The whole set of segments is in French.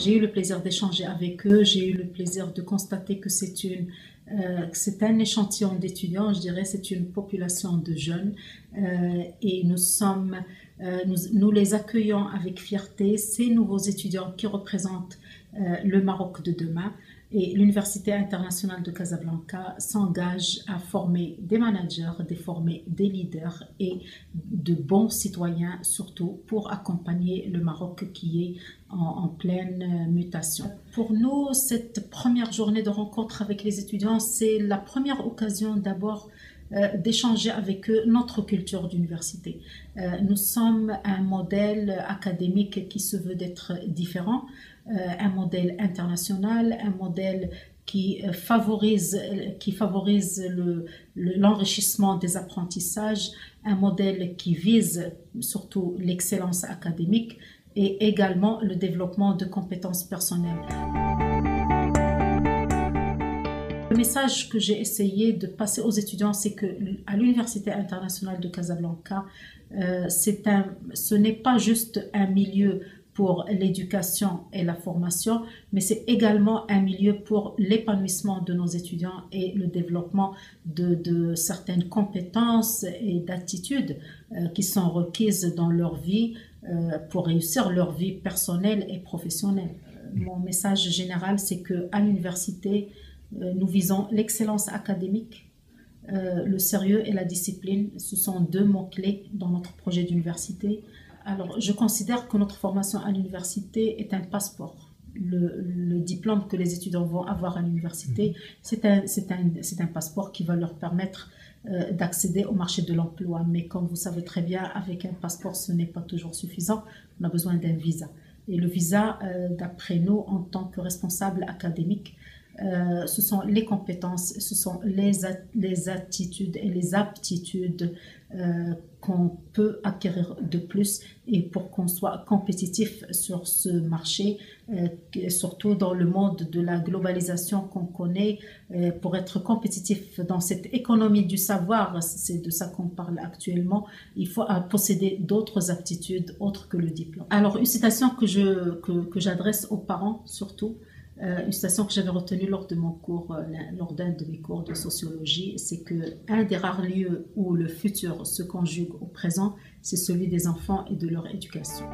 J'ai eu le plaisir d'échanger avec eux, j'ai eu le plaisir de constater que c'est un échantillon d'étudiants, je dirais, c'est une population de jeunes et nous les accueillons avec fierté, ces nouveaux étudiants qui représentent le Maroc de demain. Et l'Université internationale de Casablanca s'engage à former des managers, à former des leaders et de bons citoyens, surtout pour accompagner le Maroc qui est en pleine mutation. Pour nous, cette première journée de rencontre avec les étudiants, c'est la première occasion d'abord d'échanger avec eux notre culture d'université. Nous sommes un modèle académique qui se veut d'être différent, un modèle international, un modèle qui favorise l'enrichissement des apprentissages, un modèle qui vise surtout l'excellence académique et également le développement de compétences personnelles. Le message que j'ai essayé de passer aux étudiants, c'est qu'à l'Université internationale de Casablanca, ce n'est pas juste un milieu pour l'éducation et la formation, mais c'est également un milieu pour l'épanouissement de nos étudiants et le développement de certaines compétences et d'attitudes qui sont requises dans leur vie pour réussir leur vie personnelle et professionnelle. Mon message général, c'est qu'à l'université, nous visons l'excellence académique, le sérieux et la discipline. Ce sont deux mots-clés dans notre projet d'université. Alors, je considère que notre formation à l'université est un passeport. Le diplôme que les étudiants vont avoir à l'université, c'est un passeport qui va leur permettre d'accéder au marché de l'emploi. Mais comme vous savez très bien, avec un passeport, ce n'est pas toujours suffisant. On a besoin d'un visa. Et le visa, d'après nous, en tant que responsable académique, ce sont les compétences, ce sont les attitudes et les aptitudes qu'on peut acquérir de plus et pour qu'on soit compétitif sur ce marché, surtout dans le monde de la globalisation qu'on connaît. Pour être compétitif dans cette économie du savoir, c'est de ça qu'on parle actuellement, il faut posséder d'autres aptitudes autres que le diplôme. Alors, une citation que j'adresse aux parents surtout, une citation que j'avais retenue lors d'un de mes cours de sociologie, c'est qu'un des rares lieux où le futur se conjugue au présent, c'est celui des enfants et de leur éducation.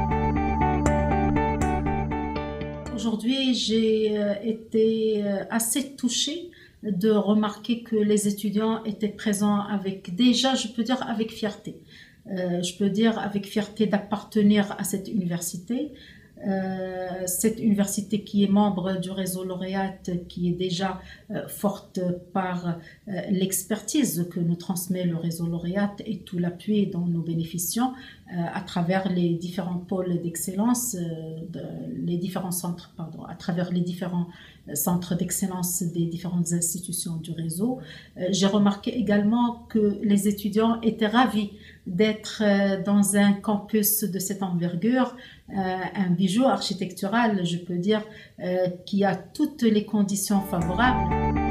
Aujourd'hui, j'ai été assez touchée de remarquer que les étudiants étaient présents je peux dire avec fierté. Je peux dire avec fierté d'appartenir à cette université. Cette université qui est membre du réseau lauréate, qui est déjà forte par l'expertise que nous transmet le réseau lauréate et tout l'appui dont nous bénéficions à travers les différents pôles d'excellence, à travers les différents centres d'excellence des différentes institutions du réseau. J'ai remarqué également que les étudiants étaient ravis d'être dans un campus de cette envergure, un bijou architectural, je peux dire, qui a toutes les conditions favorables.